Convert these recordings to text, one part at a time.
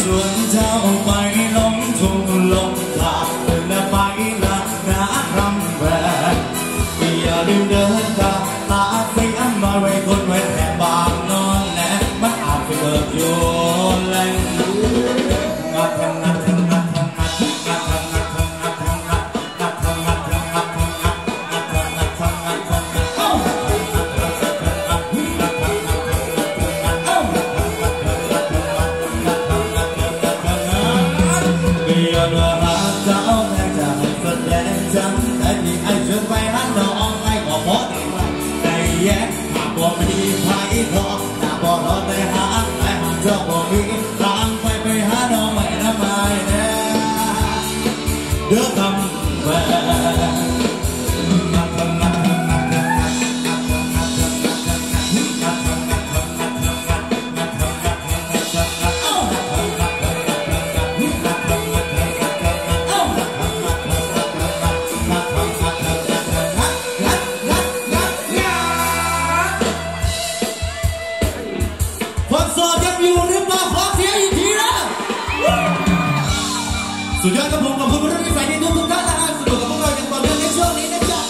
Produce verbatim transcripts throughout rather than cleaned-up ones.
ชวนเจ้าไปลงทุ่งลงทางและไปละนาคำแหวนอย่าลืมเดินตาตาไปอันมาไว้คนไว้แค่บางนอนแหละมันอาจไปเบิกโยนแรงงัดทั้งงัดทั้งงัดทั้งงัดงัดทั้งงัดทั้งงัดทั้งงัดงัดทั้งงัดทั้งงัดทั้งงัดงัดทั้งงัดทั้งงัดทั้งงัดเอ้าบ่มีไผทองแต่บ่รอแต่หาแต่หาเจ้าบ่มีทางไปไปหาน้องไม่น้ำไม้แน่เดือดคำแหวนงัดทั้งงัดทั้งงัดทั้งงัดงัดทั้งงัดทั้งงัดทั้งงัดงัดทั้งงัดทั้งงัดทั้งงัดงัดทั้งงัดทั้งงัดทั้งงัดเอ้างัดทั้งงัดทั้งงัดทั้งงัดงัดทั้งงัดทั้งงัดทั้งงัดเอ้างัดทั้งงัดทั้งงัดทั้งงัดงัดทั้งงัดทั้งงัดทั้งงัดงัดงัดงัดงัดคนโสดยังอยู่หรือเปล่าขอเสียงอีกทีนะสุดยอดกับผมขอบคุณผู้ร่วมนิสัยในทุกๆท่านนะครับสนุกกับพวกเราอย่างต่อเนื่องในช่วงนี้นะจ๊ะ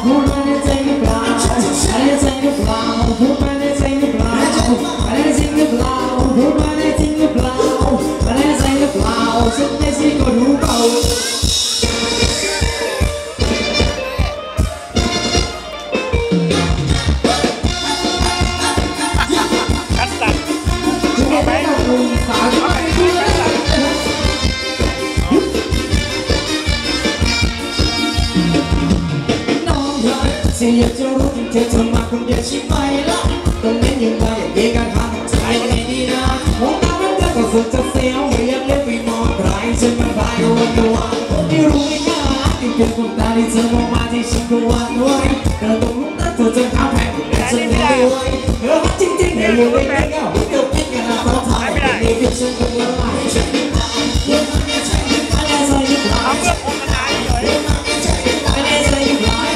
พูดมาในใจหรือเปล่าอะไรในใจหรือเปล่าพูดมาในใจหรือเปล่าอะไรในใจหรือเปล่าพูดมาในใจหรือเปล่าอะไรในใจหรือเปล่าฉันไม่ใช่คนหูเบาเสียอยากจะรู้จริงเธอเธอมาคนเดียวใช่ไหมล่ะต้องเน้นยังไงอย่างเดียวกันทำใจไม่ดีนะมองตามันก็สุดจะเสียวไม่อยากเลี้ยวไปมองใครฉันมันพายวันวันไม่รู้ไม่กล้าที่เป็นคนตาที่เธอมองมาที่ฉันก็วันไว้เธอต้องรู้นะเธอจะทำแพ้แต่ฉันไม่ไหวเธอจริงจริงแต่อยู่ไม่ได้เงาเดี๋ยวคิดกันนะเพราะทำไม่ได้ในที่ฉันก็ละลายฉันไม่ได้ยังไม่ใช่อะไรใส่ยิ่งหลายเพื่อผมมันได้เลยอะไรใส่ยิ่งหลาย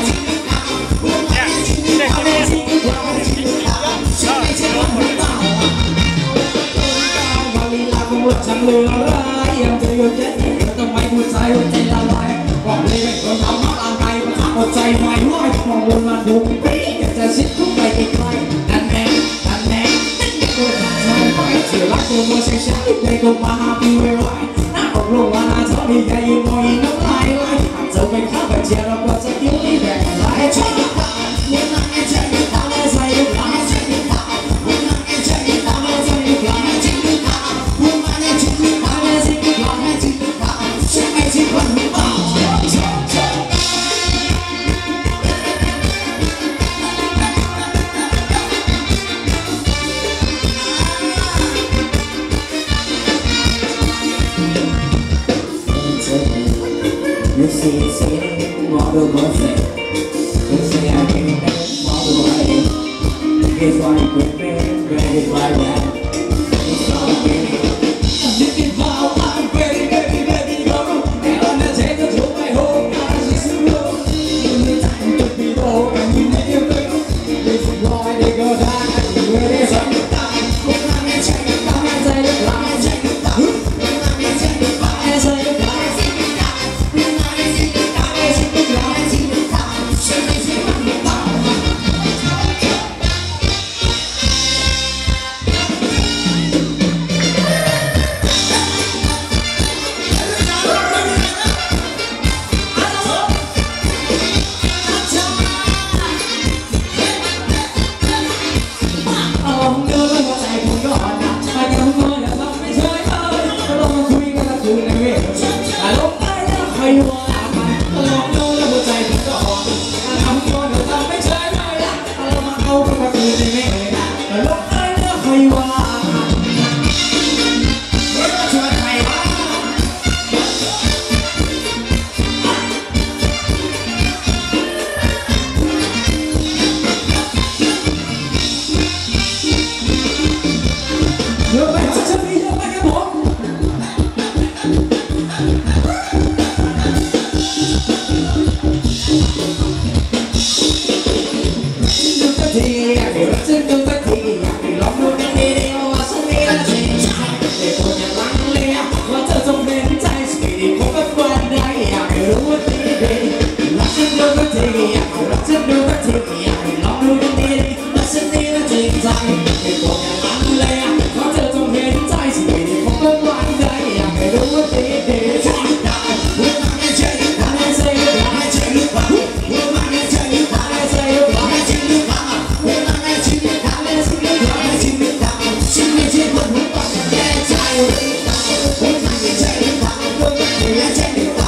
ฉันเลือร้ายยังจะอยู่เจ็ดต้องไม่หัวใจหัวใจละลายบอกเลยไม่ควรทำน้ำลายไปมันทำหัวใจไม่ไหวมองบนมาดูปีอยากจะซิดเข้าไปใกล้ๆนั่นแน่นั่นแน่ตัวทำใจไปเชื่อรักตัวมัวใช่ใช่ใจก็มาหาพี่ไว้ไว้หน้าอกลงมาหน้าเธอที่ใหญ่ยิ่งมองยิ่งน้ำลายไหลเธอไปข้าวไปเชียร์เราก็จะยิ้มที่แดงไหลใช่ไหมยังไงใช่ไหมตาใส่ยังไงใช่ไหมตายังไงใช่ไหมตาใส่ยังไงใช่ไหมตายังไงใช่ไหมตาใส่ยังไงใช่ไหมตาใช่ไหมใช่คนหูเบาYou see, see, model person. You say I can't model right. Guess why you quit me? Ready like that. It's all getting. I'm thinking about I'm ready, ready, ready to go. And on the table to my home, I just know. In the time to be low, and you never know. This is why they go down. You ready? So you die. When I'm in check, I'm in check, I'm in check. When I'm in check, I'm in check. Check it out.